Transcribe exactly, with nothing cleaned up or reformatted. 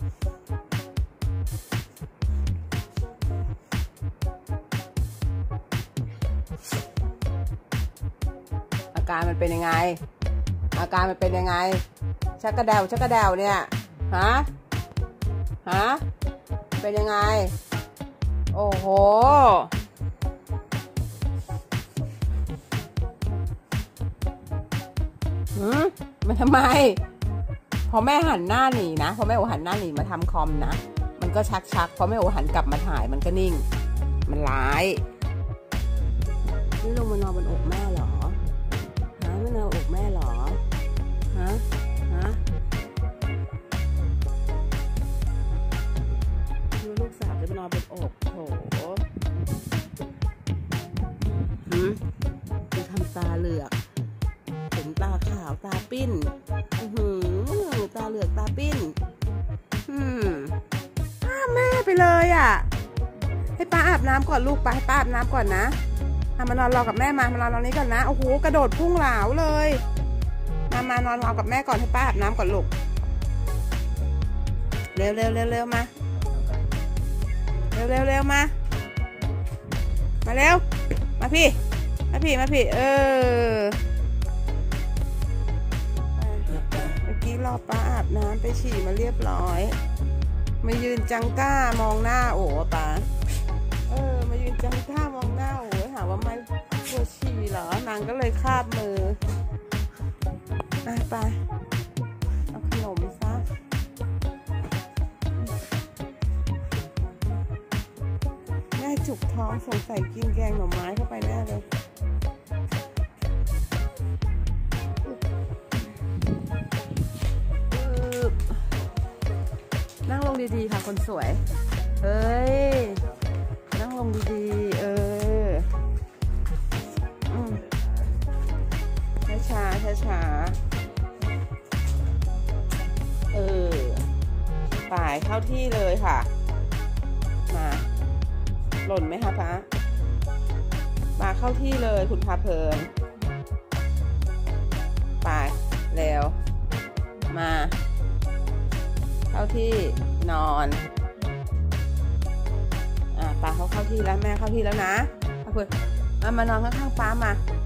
อาการมันเป็นยังไงอาการมันเป็นยังไงชักกระเดวชักกระเดวเนี่ยฮะฮะเป็นยังไงโอ้โหหืมมันทำไมพอแม่หันหน้าหนีนะพอแม่โอหันหน้าหนีมาทำคอมนะมันก็ชักชักพอแม่โอหันกลับมาถ่ายมันก็นิ่งมันร้ายนี่ลงมานอนบนอกแม่เหรอฮะมานอนอกแม่เหรอฮะฮะดูลูกสาวจะมานอนบนอกโถหืมดูทำตาเหลือกเห็นตาขาวตาปิ้นหืมตาเหลือกตาปิ้นหืมอ้าแม่ไปเลยอ่ะให้ป้าอาบน้ำก่อนลูกไปให้ป้าอาบน้ำก่อนนะมานอนรอกับแม่มามานอนรอนี้ก่อนนะโอ้โหกระโดดพุ่งเหลาเลยมามานอนรอกับแม่ก่อนให้ป้าอาบน้ำก่อนลูกเร็วเร็วเร็วเร็วมาเร็วเร็วเร็วมามาเร็วมาพี่มาพี่มาพี่เออเมื่อกี้รอป้าอาบน้ำไปฉี่มาเรียบร้อยมายืนจังก้ามองหน้าโอ้ป้าเออมายืนจังก้ามองหน้าโอ้หาว่าไม่ปวดฉี่เหรอนางก็เลยคาบมืออ่ะไปเอาขนมซะแม่จุกท้องสงสัยกินแกงหน่อไม้เข้าไปแน่เลยนั่งลงดีๆค่ะคนสวยเฮ้ยนั่งลงดีๆเออช้าช้าช้าเออป่ายเข้าที่เลยค่ะมาหล่นไหมคะพระมาเข้าที่เลยคุณพาเพลินป่ายเร็วมาเข้าที่นอนอ่ะป้าเขาเข้าที่แล้วแม่เข้าที่แล้วนะพาเพลินมามานอนข้างๆป้ามา